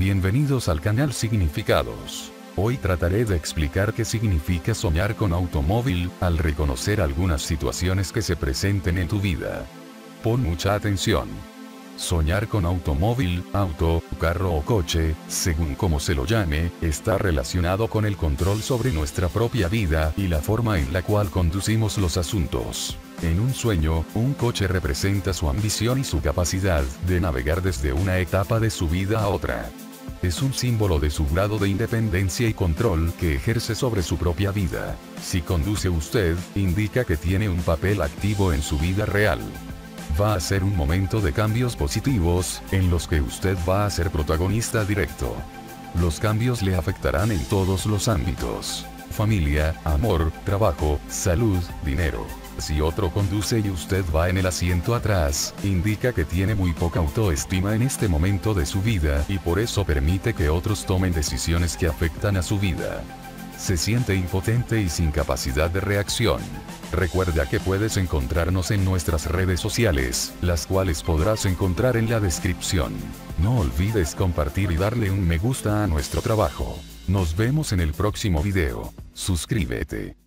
Bienvenidos al canal Significados. Hoy trataré de explicar qué significa soñar con automóvil, al reconocer algunas situaciones que se presenten en tu vida. Pon mucha atención. Soñar con automóvil, auto, carro o coche, según como se lo llame, está relacionado con el control sobre nuestra propia vida y la forma en la cual conducimos los asuntos. En un sueño, un coche representa su ambición y su capacidad de navegar desde una etapa de su vida a otra. Es un símbolo de su grado de independencia y control que ejerce sobre su propia vida. Si conduce usted, indica que tiene un papel activo en su vida real. Va a ser un momento de cambios positivos, en los que usted va a ser protagonista directo. Los cambios le afectarán en todos los ámbitos: familia, amor, trabajo, salud, dinero. Si otro conduce y usted va en el asiento atrás, indica que tiene muy poca autoestima en este momento de su vida y por eso permite que otros tomen decisiones que afectan a su vida. Se siente impotente y sin capacidad de reacción. Recuerda que puedes encontrarnos en nuestras redes sociales, las cuales podrás encontrar en la descripción. No olvides compartir y darle un me gusta a nuestro trabajo. Nos vemos en el próximo video. Suscríbete.